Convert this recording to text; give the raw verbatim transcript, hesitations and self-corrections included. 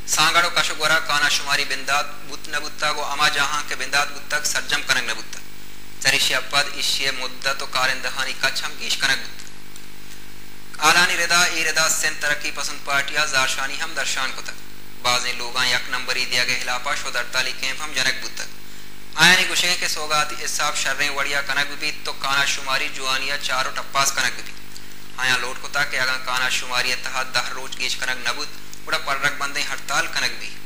सांगड़ो कशुगोरा काना शुमारी बिंदात बुत नबुत्ता गो अमा जहां के बिंदात बुत्तक सर्जम कनक नबुत्ता चरिष्य पद इश्य मुद्दत तो कारिंदहानी कच्छम गीश कनक बुत्ता आलानी रिदा ई रिदा सेन तरक्की पसंद पार्टिया जारशानी हम दर्शान को तक बाज़े लोगां यक नंबरी दिया गया हिलापा शो दरताली केम हम जनक बुत्तक आयानी गुशे के सोगाती इसाब शर्रें वड़िया कनक भी तो काना शुमारी जुआनिया चारों टप्पास कनक भी आया लोट को ताकि अगर काना शुमारी तहत दह रोज गीश कनक नबुत उड़ा पर रख बंदे हड़ताल कनक भी